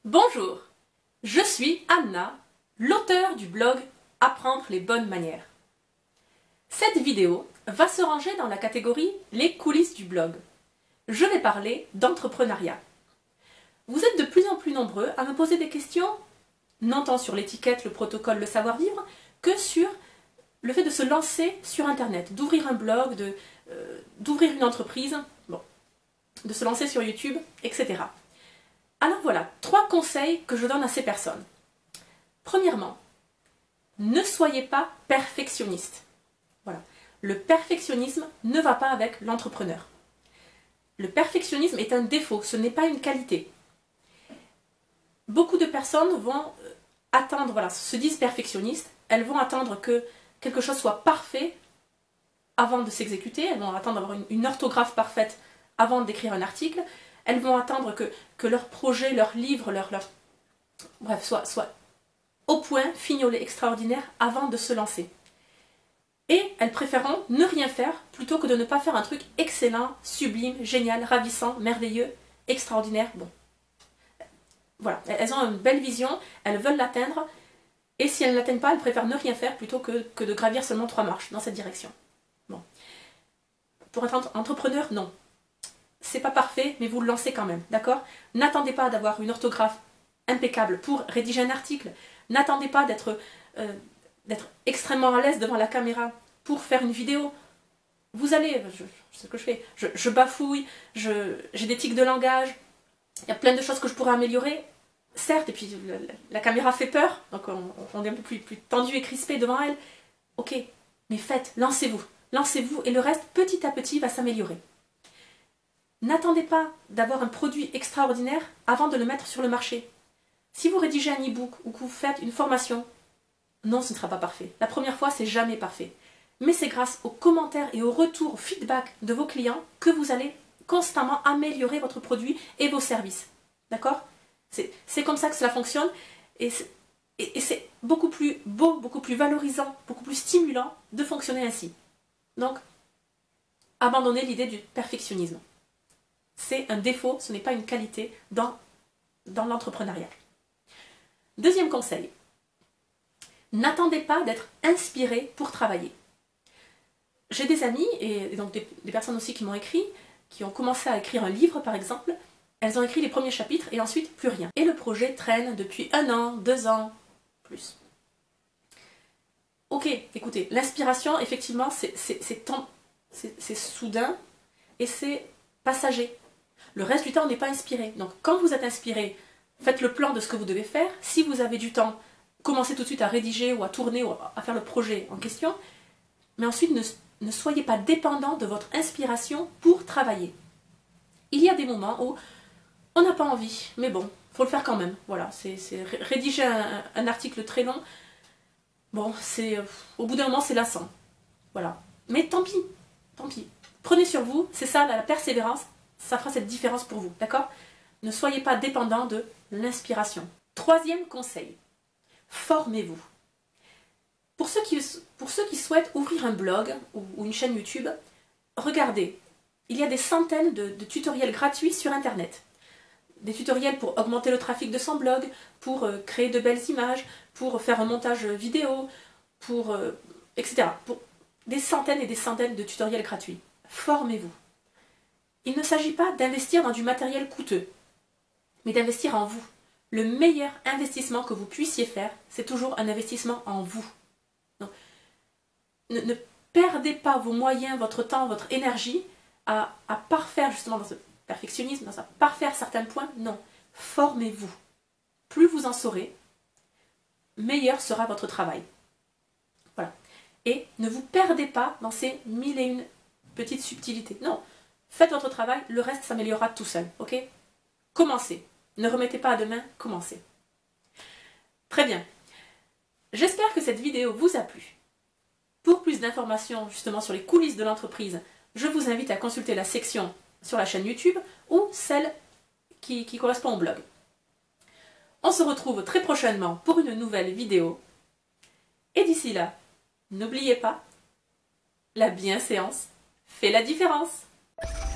Bonjour, je suis Anna, l'auteure du blog Apprendre les bonnes manières. Cette vidéo va se ranger dans la catégorie Les coulisses du blog. Je vais parler d'entrepreneuriat. Vous êtes de plus en plus nombreux à me poser des questions, non tant sur l'étiquette, le protocole, le savoir-vivre, que sur le fait de se lancer sur Internet, d'ouvrir un blog, d'ouvrir une entreprise, de se lancer sur YouTube, etc. Alors voilà, 3 conseils que je donne à ces personnes. Premièrement, ne soyez pas perfectionniste. Voilà. Le perfectionnisme ne va pas avec l'entrepreneur. Le perfectionnisme est un défaut, ce n'est pas une qualité. Beaucoup de personnes vont attendre, se disent perfectionnistes, elles vont attendre que quelque chose soit parfait avant de s'exécuter, elles vont attendre d'avoir une orthographe parfaite avant d'écrire un article, elles vont attendre que leur projet, leur livre, bref, soit au point, fignolé, extraordinaire avant de se lancer. Et elles préféreront ne rien faire plutôt que de ne pas faire un truc excellent, sublime, génial, ravissant, merveilleux, extraordinaire. Bon. Voilà, elles ont une belle vision, elles veulent l'atteindre, et si elles ne l'atteignent pas, elles préfèrent ne rien faire plutôt que de gravir seulement 3 marches dans cette direction. Bon. Pour être entrepreneur, non. C'est pas parfait, mais vous le lancez quand même, d'accord? N'attendez pas d'avoir une orthographe impeccable pour rédiger un article. N'attendez pas d'être extrêmement à l'aise devant la caméra pour faire une vidéo. Vous allez, je sais ce que je fais, je bafouille, j'ai des tics de langage, il y a plein de choses que je pourrais améliorer, certes, et puis la caméra fait peur, donc on est un peu plus tendu et crispé devant elle. Ok, mais faites, lancez-vous, et le reste, petit à petit, va s'améliorer. N'attendez pas d'avoir un produit extraordinaire avant de le mettre sur le marché. Si vous rédigez un e-book ou que vous faites une formation, non, ce ne sera pas parfait. La première fois, c'est jamais parfait. Mais c'est grâce aux commentaires et aux retours, au feedback de vos clients que vous allez constamment améliorer votre produit et vos services. D'accord? C'est comme ça que cela fonctionne et c'est beaucoup plus beau, beaucoup plus valorisant, beaucoup plus stimulant de fonctionner ainsi. Donc, abandonnez l'idée du perfectionnisme. C'est un défaut, ce n'est pas une qualité dans l'entrepreneuriat. Deuxième conseil, n'attendez pas d'être inspiré pour travailler. J'ai des amis, et donc des personnes aussi qui m'ont écrit, qui ont commencé à écrire un livre par exemple, elles ont écrit les premiers chapitres et ensuite plus rien. Et le projet traîne depuis 1 an, 2 ans, plus. Ok, écoutez, l'inspiration, effectivement, c'est soudain et c'est passager. Le reste du temps, on n'est pas inspiré. Donc, quand vous êtes inspiré, faites le plan de ce que vous devez faire. Si vous avez du temps, commencez tout de suite à rédiger ou à tourner ou à faire le projet en question. Mais ensuite, ne soyez pas dépendant de votre inspiration pour travailler. Il y a des moments où on n'a pas envie, mais bon, il faut le faire quand même. Voilà, c'est rédiger un article très long. Bon, au bout d'un moment, c'est lassant. Voilà. Mais tant pis, tant pis. Prenez sur vous, c'est ça, la persévérance. Ça fera cette différence pour vous, d'accord? Ne soyez pas dépendant de l'inspiration. Troisième conseil, formez-vous. Pour ceux qui souhaitent ouvrir un blog ou une chaîne YouTube, regardez, il y a des centaines de tutoriels gratuits sur Internet. Des tutoriels pour augmenter le trafic de son blog, pour créer de belles images, pour faire un montage vidéo, etc. Pour des centaines et des centaines de tutoriels gratuits. Formez-vous. Il ne s'agit pas d'investir dans du matériel coûteux, mais d'investir en vous. Le meilleur investissement que vous puissiez faire, c'est toujours un investissement en vous. Donc, ne perdez pas vos moyens, votre temps, votre énergie à parfaire justement dans ce perfectionnisme, à parfaire certains points. Non, formez-vous. Plus vous en saurez, meilleur sera votre travail. Voilà. Et ne vous perdez pas dans ces 1001 petites subtilités. Non. Faites votre travail, le reste s'améliorera tout seul, ok? Commencez. Ne remettez pas à demain, commencez. Très bien. J'espère que cette vidéo vous a plu. Pour plus d'informations justement sur les coulisses de l'entreprise, je vous invite à consulter la section sur la chaîne YouTube ou celle qui correspond au blog. On se retrouve très prochainement pour une nouvelle vidéo. Et d'ici là, n'oubliez pas, la bienséance fait la différence.